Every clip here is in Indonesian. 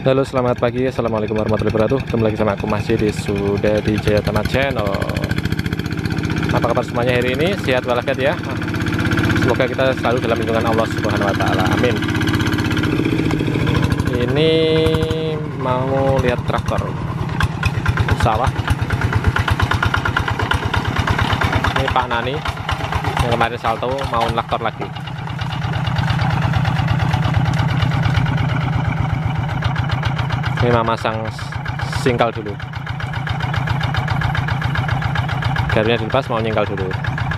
Halo, selamat pagi. Assalamualaikum warahmatullahi wabarakatuh. Ketemu lagi sama aku masih di Sudah di Jayatama Channel. Apa kabar semuanya hari ini? Sehat walafiat ya. Semoga kita selalu dalam lindungan Allah Subhanahu wa taala. Amin. Ini mau lihat traktor sawah. Ini Pak Nani yang kemarin salto mau traktor lagi. Ini masang singkal dulu. Garunya dilepas, mau nyingkal dulu.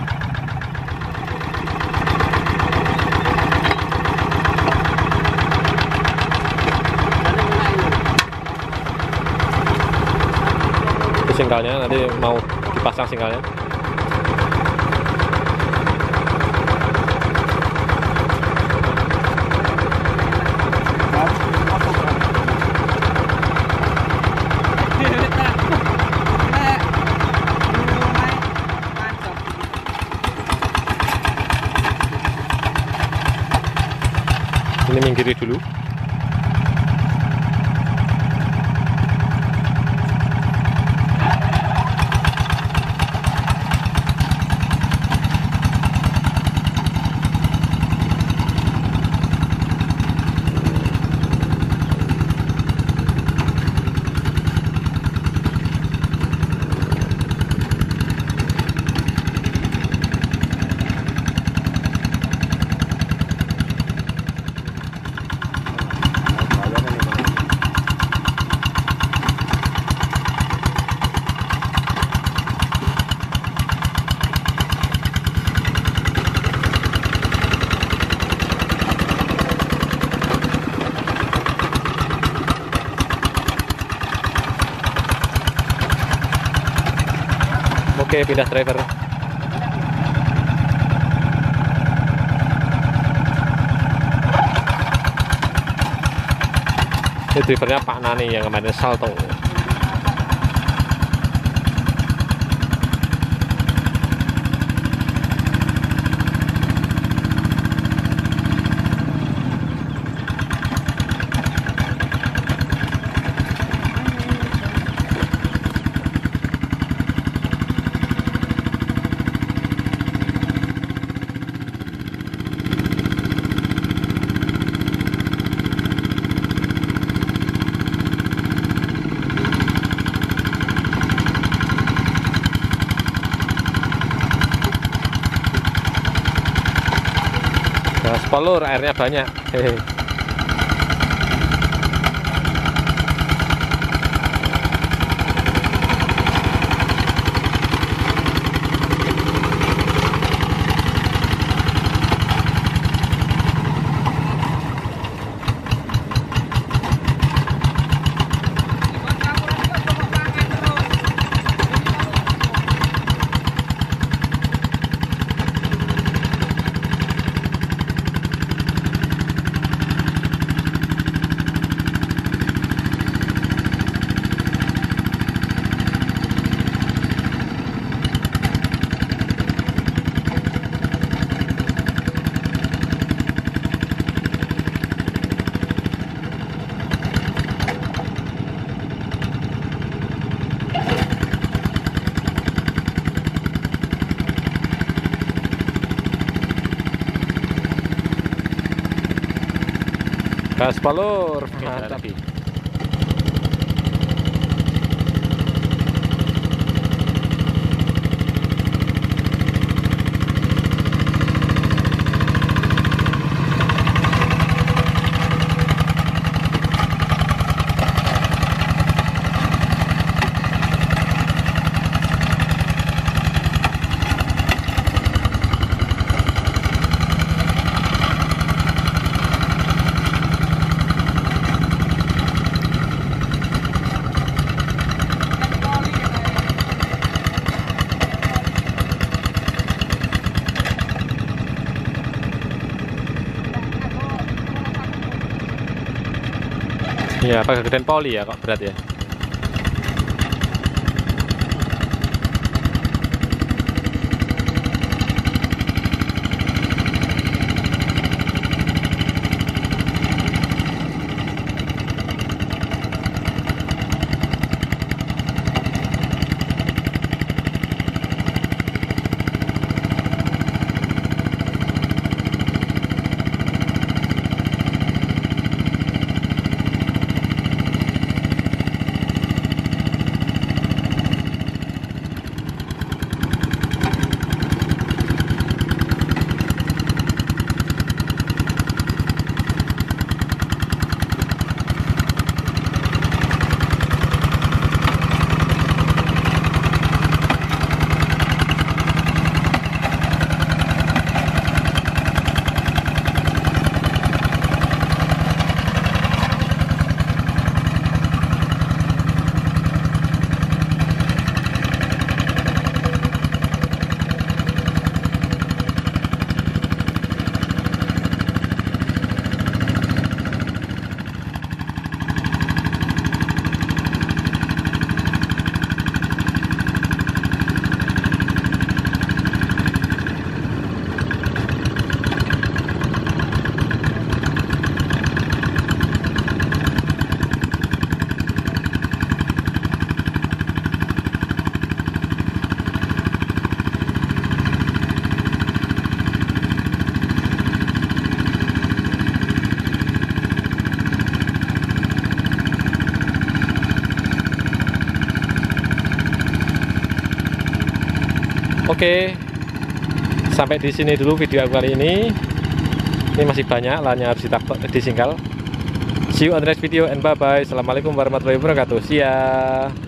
Ini singkalnya, nanti mau dipasang singkalnya. Ini minggiri dulu. Oke, pindah driver. Ini drivernya Pak Nani yang kemarin salto. Spolur, airnya banyak. Hehe. Gaspolur, mantap. Iya, pakai gedean poli ya kok berat ya. Oke, sampai di sini dulu video aku kali ini. Ini masih banyak lahannya harus disingkal. See you on the next video and bye bye. Assalamualaikum warahmatullahi wabarakatuh. See ya.